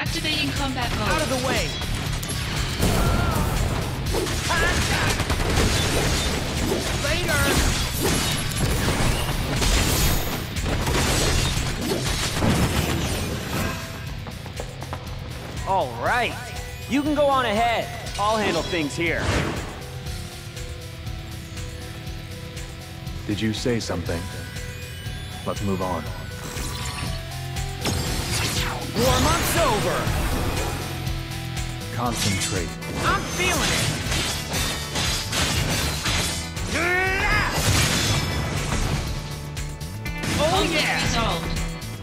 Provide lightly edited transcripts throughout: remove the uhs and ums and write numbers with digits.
Activating combat mode. Out of the way! Later! All right. You can go on ahead. I'll handle things here. Did you say something? Let's move on. Warm-up's over! Concentrate. I'm feeling it! Oh Conflict yeah! resolved.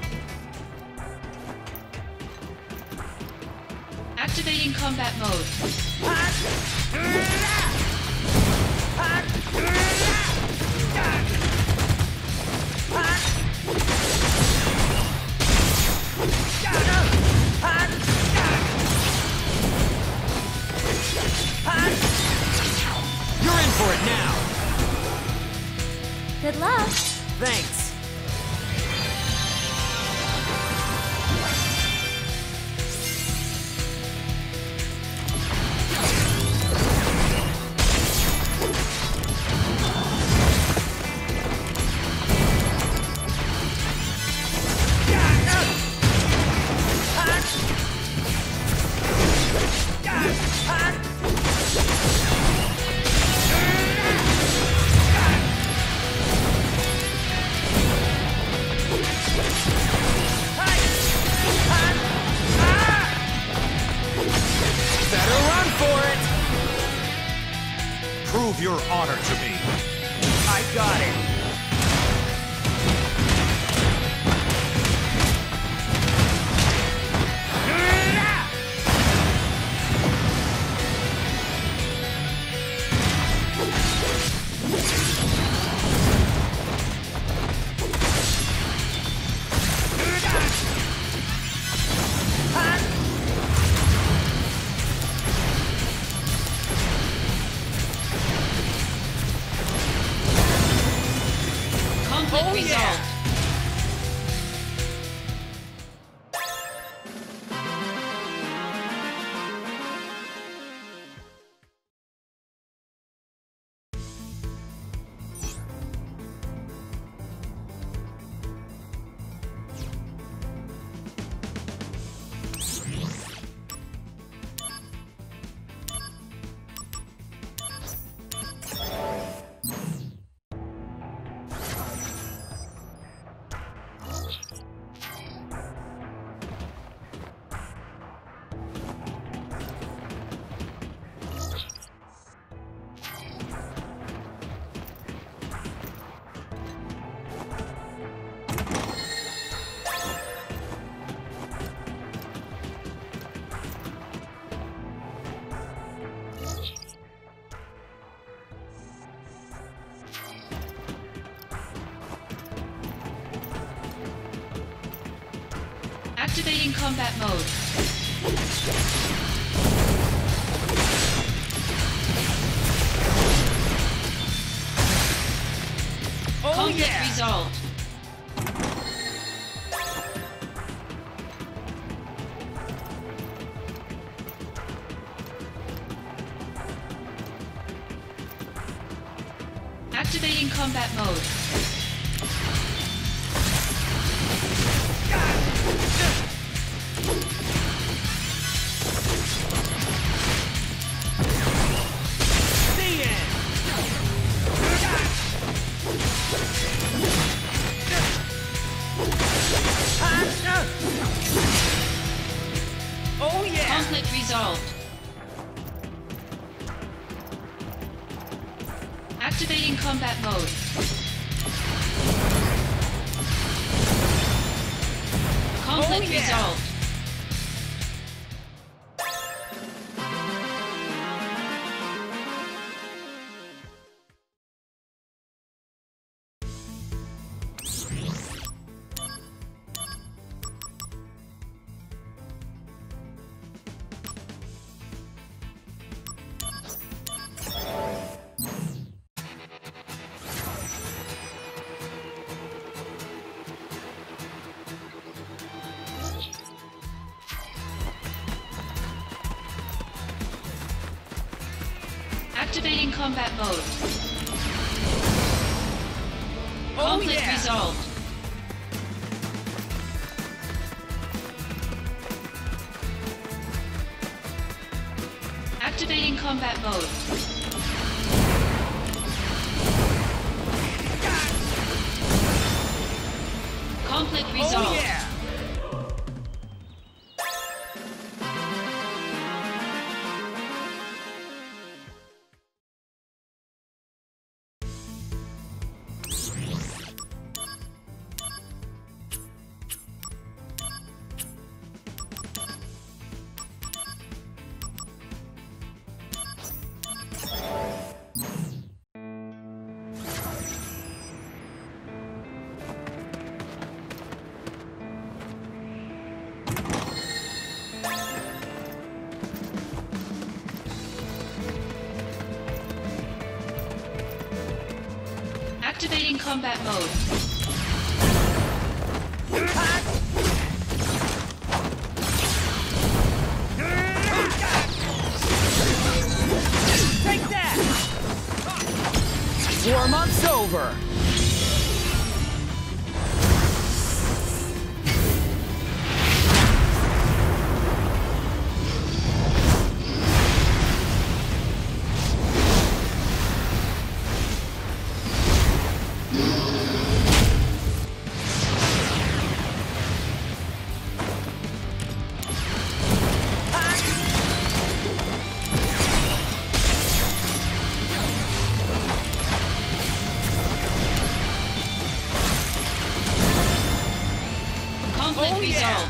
Activating combat mode. You're in for it now! Good luck. Thanks. Better run for it! Prove your honor to me. I got it. Conflict Oh, resolved. yeah. Activating combat mode. Oh Conflict yeah! resolved. Activating combat mode. The end! Oh yeah! Conflict resolved. Activating combat mode. Conflict Oh, yeah. resolved. Activating combat mode. Oh, Conflict yeah. resolved. Activating combat mode. Conflict resolved. Oh, yeah. Activating combat mode. Take that! Warm-up's over. Conflict Oh, yeah. resolved.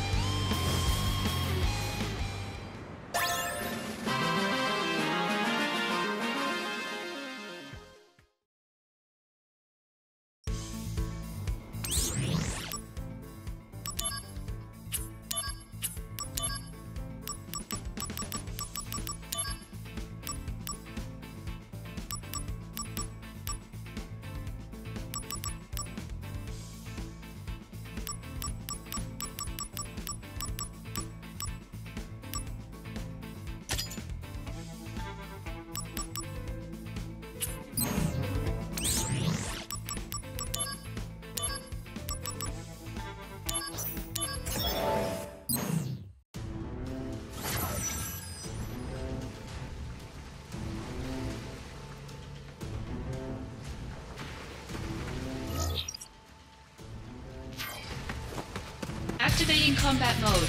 Activating combat mode.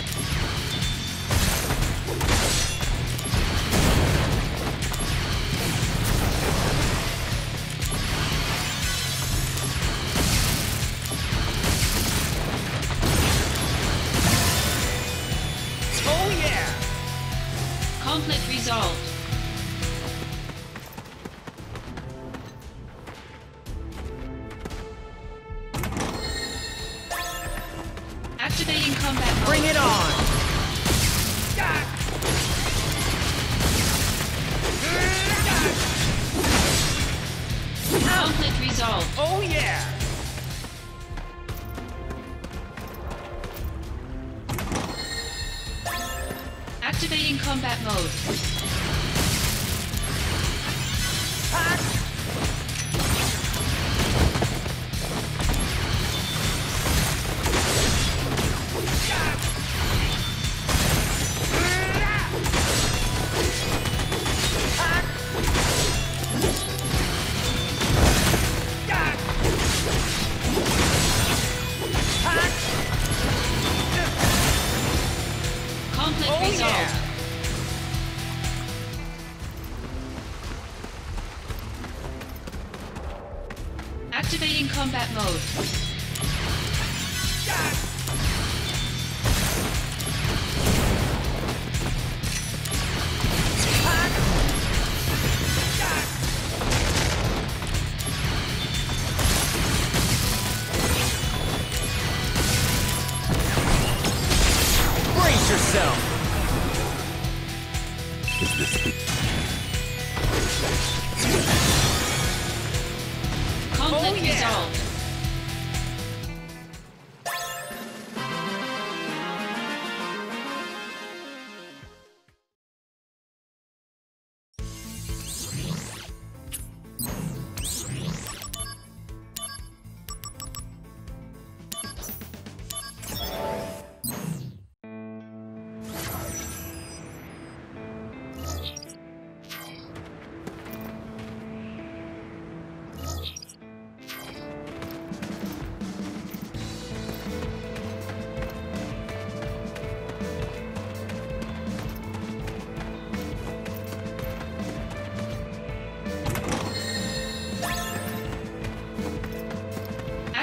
Oh, yeah. Conflict resolved. Activating combat mode. Bring it on. Conflict resolved. Oh, yeah. Activating combat mode. Conflict Oh, resolved. yeah. Activating combat mode. Brace yourself. Is this the... Conflict Oh, yeah. resolved.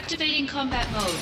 Activating combat mode.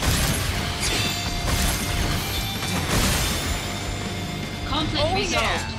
Conflict resolved.